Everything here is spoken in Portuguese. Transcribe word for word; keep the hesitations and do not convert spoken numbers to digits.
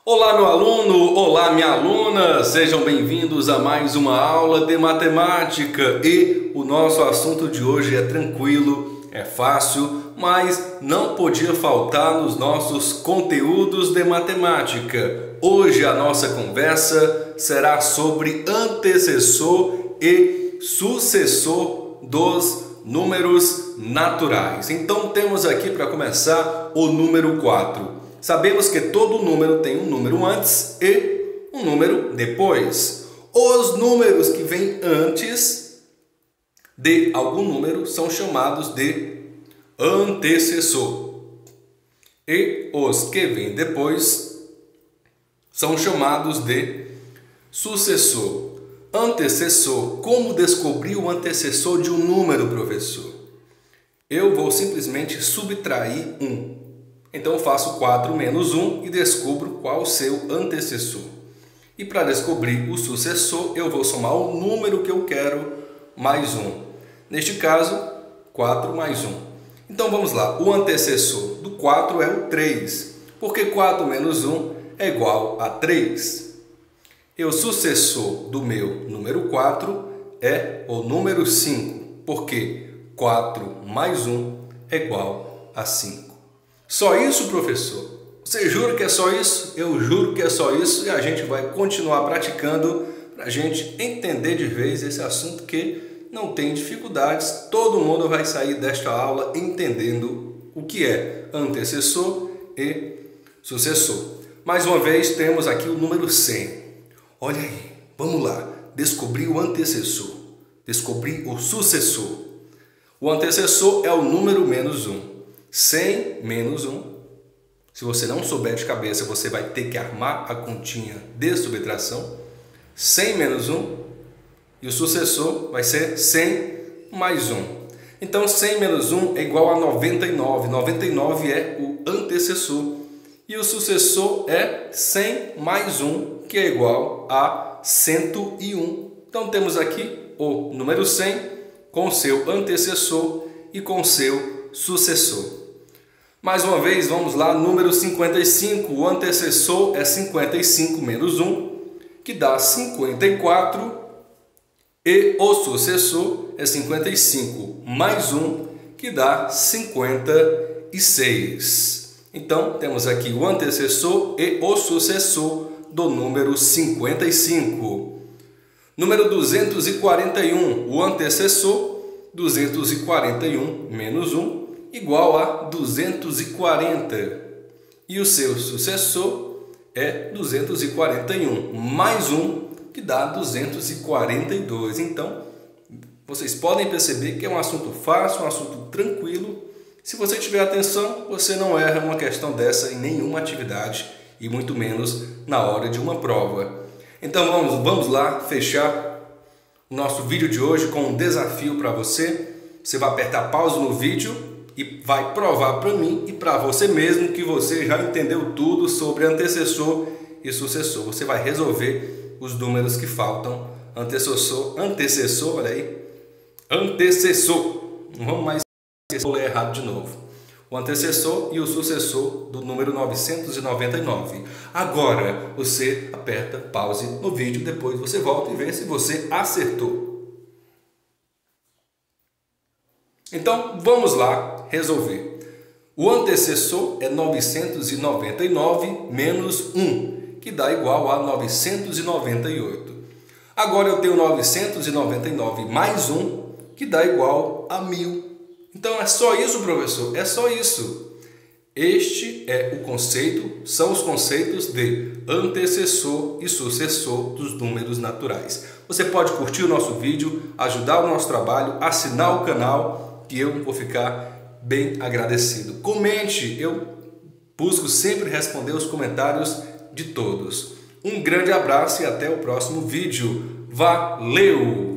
Olá, meu aluno! Olá, minha aluna! Sejam bem-vindos a mais uma aula de matemática e o nosso assunto de hoje é tranquilo, é fácil, mas não podia faltar nos nossos conteúdos de matemática. Hoje a nossa conversa será sobre antecessor e sucessor dos números naturais. Então temos aqui para começar o número quatro. Sabemos que todo número tem um número antes e um número depois. Os números que vêm antes de algum número são chamados de antecessor. E os que vêm depois são chamados de sucessor. Antecessor. Como descobrir o antecessor de um número, professor? Eu vou simplesmente subtrair um. Então eu faço quatro menos um e descubro qual o seu antecessor. E para descobrir o sucessor, eu vou somar o número que eu quero mais um. Neste caso, quatro mais um. Então vamos lá, o antecessor do quatro é o três, porque quatro menos um é igual a três. E o sucessor do meu número quatro é o número cinco, porque quatro mais um é igual a cinco. Só isso, professor? Você jura que é só isso? Eu juro que é só isso e a gente vai continuar praticando para a gente entender de vez esse assunto que não tem dificuldades. Todo mundo vai sair desta aula entendendo o que é antecessor e sucessor. Mais uma vez temos aqui o número cem. Olha aí, vamos lá, descobrir o antecessor, descobrir o sucessor. O antecessor é o número menos um. cem menos um, se você não souber de cabeça, você vai ter que armar a continha de subtração. cem menos um e o sucessor vai ser cem mais um. Então cem menos um é igual a noventa e nove. noventa e nove é o antecessor e o sucessor é cem mais um, que é igual a cento e um. Então temos aqui o número cem com seu antecessor e com seu sucessor. Mais uma vez, vamos lá, número cinquenta e cinco. O antecessor é cinquenta e cinco menos um, que dá cinquenta e quatro. E o sucessor é cinquenta e cinco mais um, que dá cinquenta e seis. Então, temos aqui o antecessor e o sucessor do número cinquenta e cinco. Número duzentos e quarenta e um. O antecessor, duzentos e quarenta e um menos um, igual a duzentos e quarenta. E o seu sucessor é duzentos e quarenta e um mais um, que dá duzentos e quarenta e dois. Então, vocês podem perceber que é um assunto fácil, um assunto tranquilo. Se você tiver atenção, você não erra uma questão dessa em nenhuma atividade, e muito menos na hora de uma prova. Então, vamos, vamos lá fechar o nosso vídeo de hoje com um desafio para você. Você vai apertar pausa no vídeo e vai provar para mim e para você mesmo que você já entendeu tudo sobre antecessor e sucessor. Você vai resolver os números que faltam. Antecessor, antecessor, olha aí. Antecessor. Não vamos mais vou ler errado de novo. O antecessor e o sucessor do número novecentos e noventa e nove. Agora você aperta pause no vídeo, depois você volta e vê se você acertou. Então, vamos lá resolver. O antecessor é novecentos e noventa e nove menos um, que dá igual a novecentos e noventa e oito. Agora eu tenho novecentos e noventa e nove mais um, que dá igual a mil. Então, é só isso, professor? É só isso. Este é o conceito, são os conceitos de antecessor e sucessor dos números naturais. Você pode curtir o nosso vídeo, ajudar o nosso trabalho, assinar o canal, que eu vou ficar bem agradecido. Comente, eu busco sempre responder os comentários de todos. Um grande abraço e até o próximo vídeo. Valeu!